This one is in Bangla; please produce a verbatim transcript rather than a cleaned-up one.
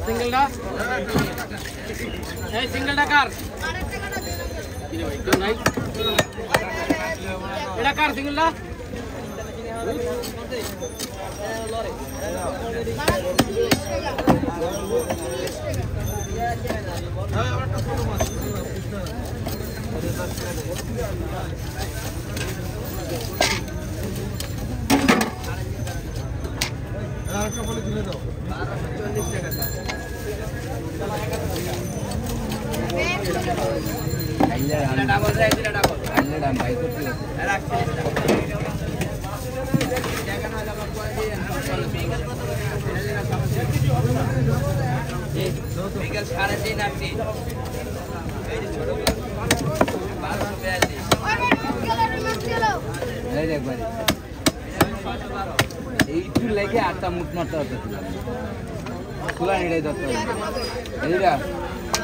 সিঙ্গেলটা এই সিঙ্গেলটা কার এটা কার সিঙ্গেলটা সাড়ে তিন আসছি এইটু লেগে আটটা মুখ মারতে হতো তুলা এটাই দরকার